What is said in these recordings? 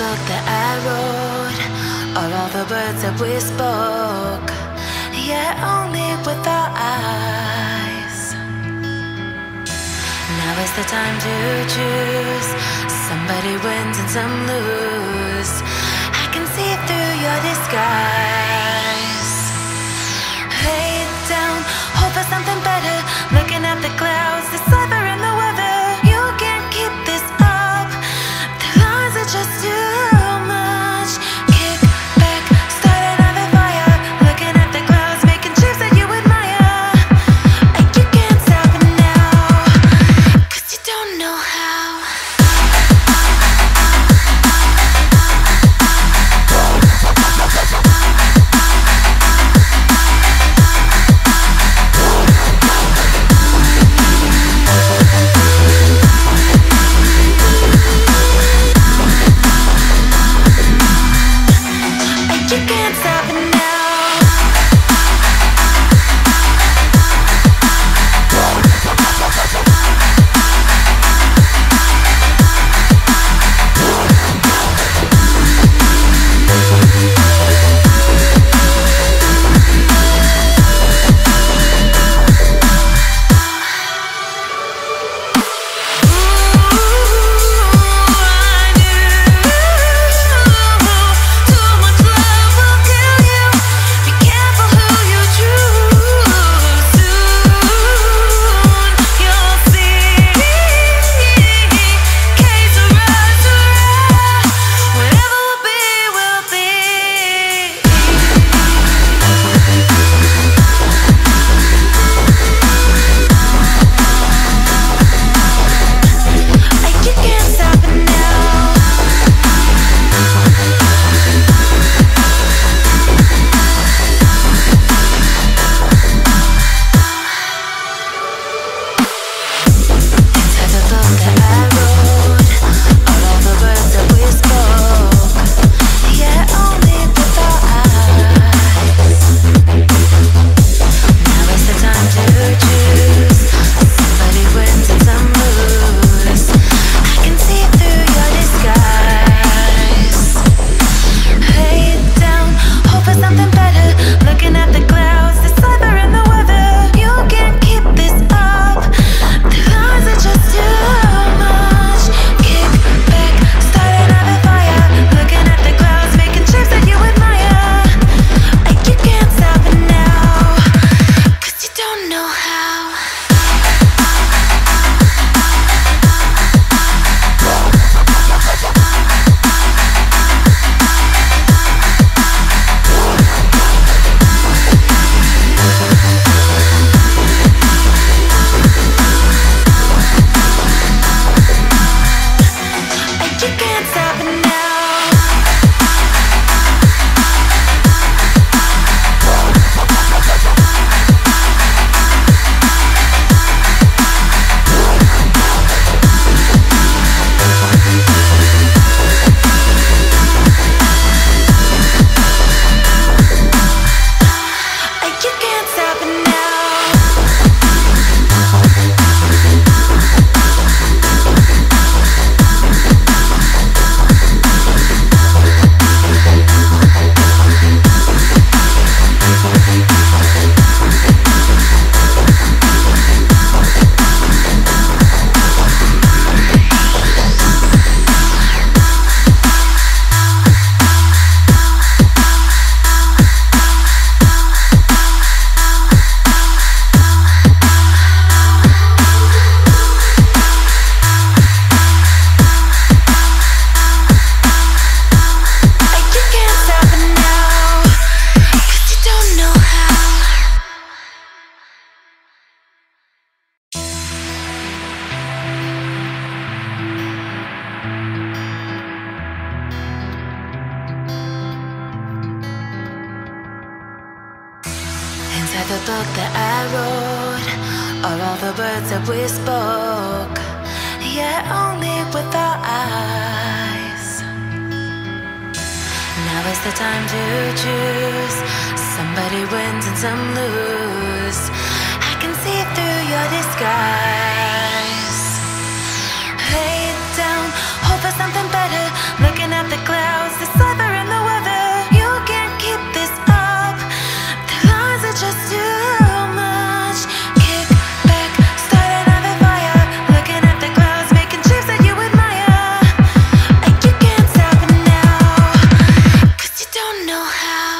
book that I wrote, or all the words that we spoke, yet only with our eyes. Now is the time to choose. Somebody wins and some lose. I can see through your disguise. Lay down, hope for something better. Looking at the clouds, deciphering the weather. You can't keep this up. The lies are just too much. Kick back, start another fire. Looking at the clouds, making shapes that you admire. And you can't stop it now, 'cause you don't know how. You can't stop it now. Inside the book that I wrote, are all the words that we spoke, yet only with our eyes. Now is the time to choose. Somebody wins and some lose. I can see through your disguise. Lay down, hope for something better. Looking at the clouds. know how.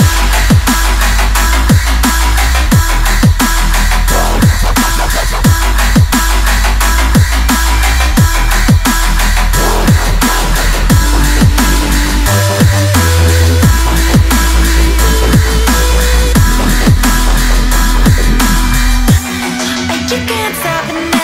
You can't stop it now.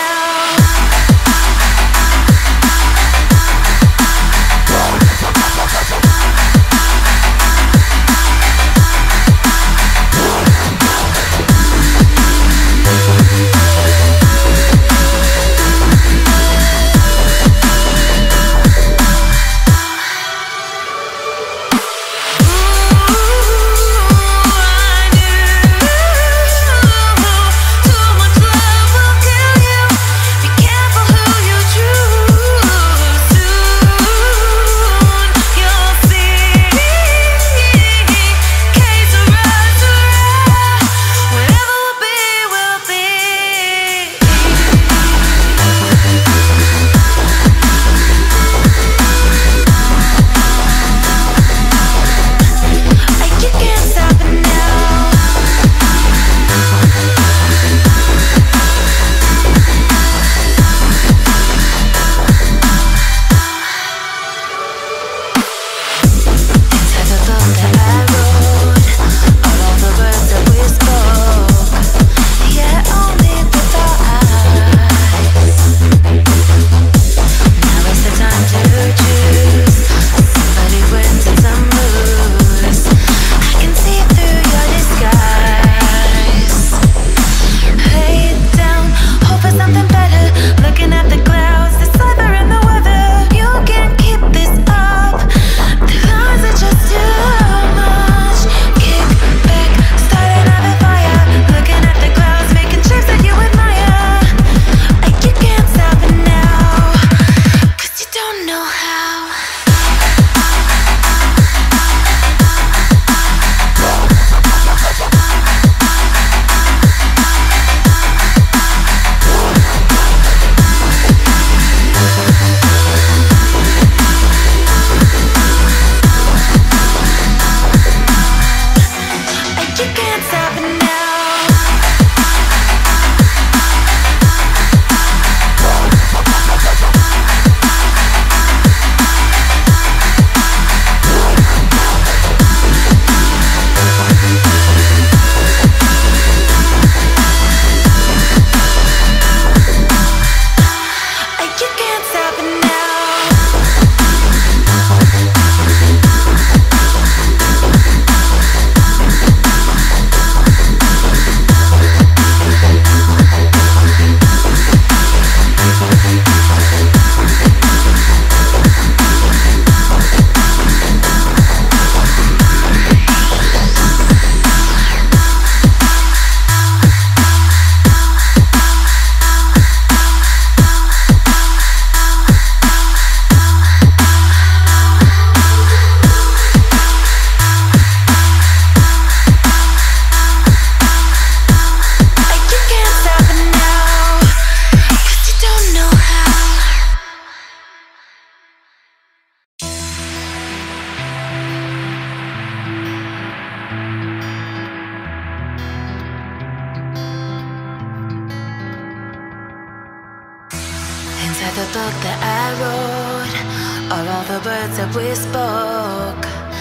Inside the book that I wrote are all the words that we spoke,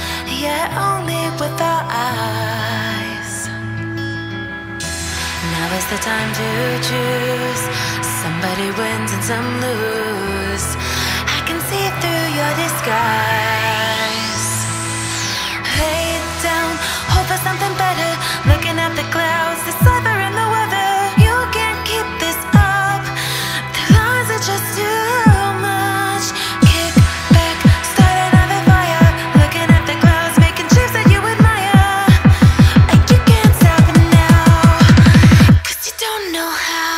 yet only with our eyes. Now is the time to choose. Somebody wins and some lose. I can see through your disguise. Lay it down, hope for something better. Looking at the clouds, the cipher in the weather. You can't keep this up. The lines are just too much. Kick back, start another fire. Looking at the clouds, making shapes that you admire. You can't stop it now, 'cause you don't know how.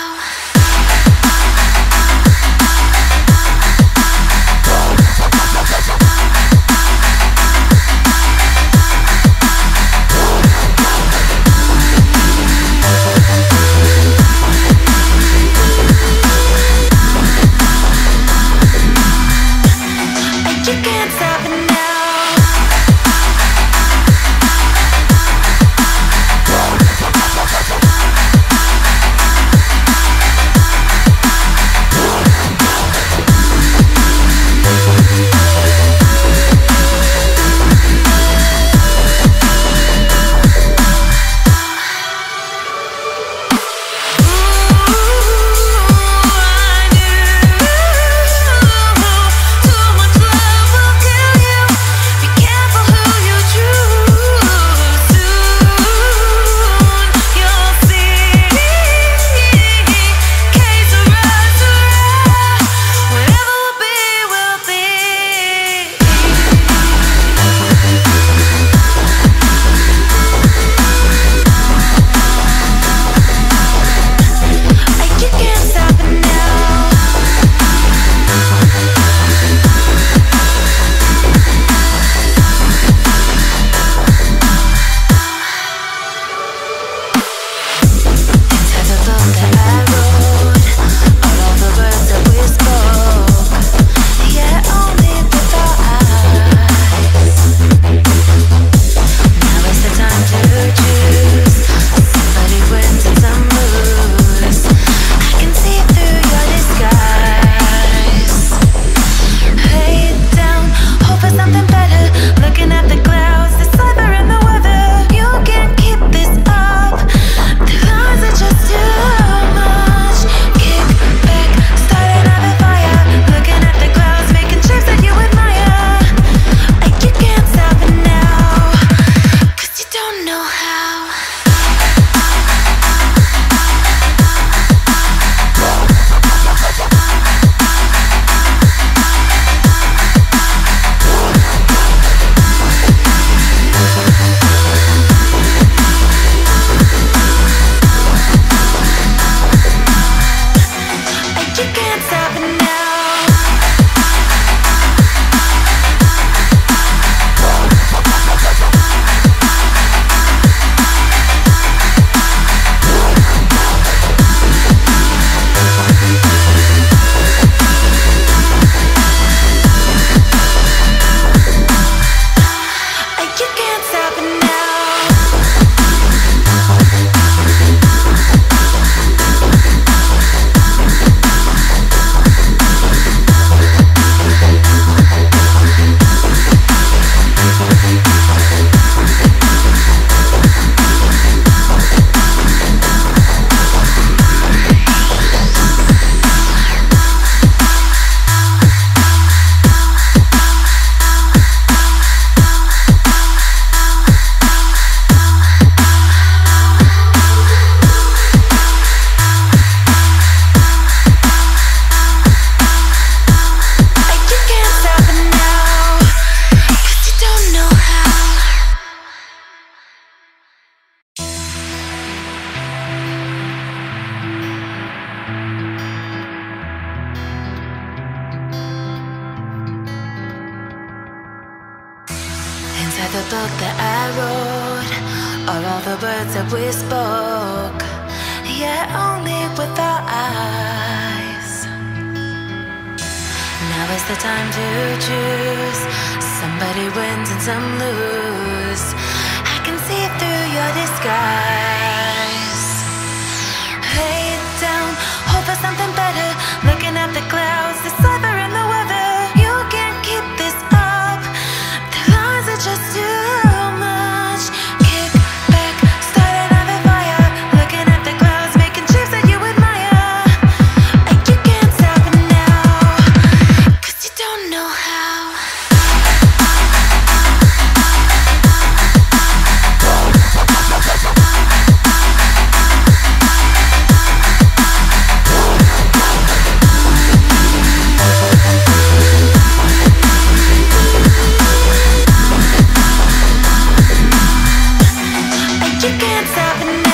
book that I wrote, or all the words that we spoke, yet only with our eyes. Now is the time to choose. Somebody wins and some lose. I can see through your disguise. Lay down, hope for something better. Looking at the clouds, the sliver in the weather. You can't keep this up. The lies are just too much. Kick back, start another fire. Looking at the clouds, making shapes that you admire. And you can't stop it now, 'cause you don't know how. You can't stop it